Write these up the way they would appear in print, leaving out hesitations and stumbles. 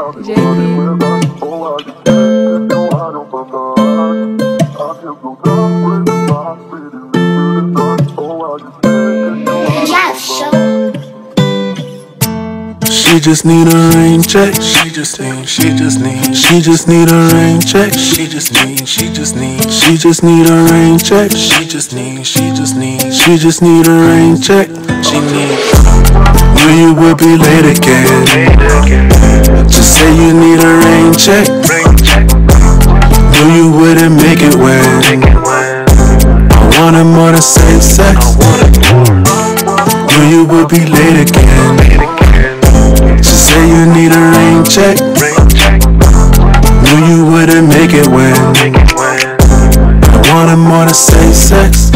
She just need a rain check. She just need a rain check. She just need a rain check. She just need a rain check. She need. Knew you would be late again. Just say you need a rain check. Knew you wouldn't make it when I wanted more than safe sex. Knew you would be late again. Just say you need a rain check. Knew you wouldn't make it when I wanted more than safe sex.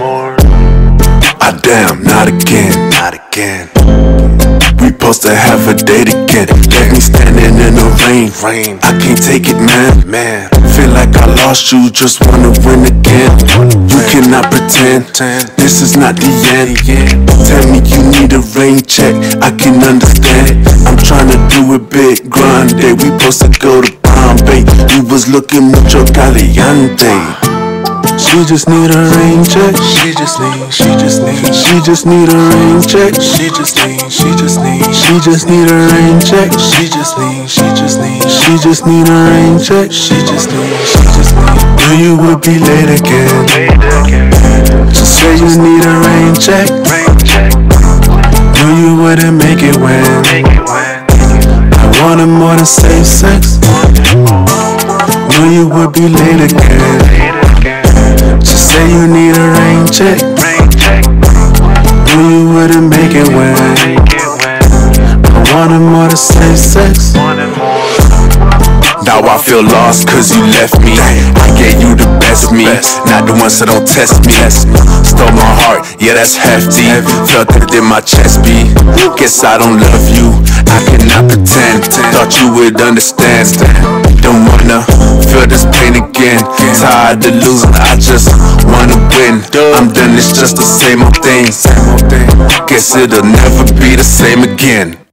Damn, not again, not again. We supposed to have a date again. Let me standing in the rain. I can't take it, man. Feel like I lost you, just wanna win again. You cannot pretend, this is not the end. Tell me you need a rain check, I can understand. I'm trying to do it big, grande. We supposed to go to Bombay. You was looking mucho caliente. She just need a rain check. She just need a rain check. She just need a rain check. She just need a rain check. Knew you would be late again. Just say you need a rain check. Knew you wouldn't make it when I wanted more than safe sex. Knew you would be late again. Just say you need a rain check. Knew you wouldn't make it when I wanted more than safe sex. Now I feel lost cause you left me. I gave you the best me, not the ones that don't test me. Stole my heart, yeah that's hefty. Felt it in my chest beat. Guess I don't love you, I cannot pretend. Thought you would understand. Don't wanna feel this pain again. Tired of losing, I just wanna win. I'm done, it's just the same old thing. Guess it'll never be the same again.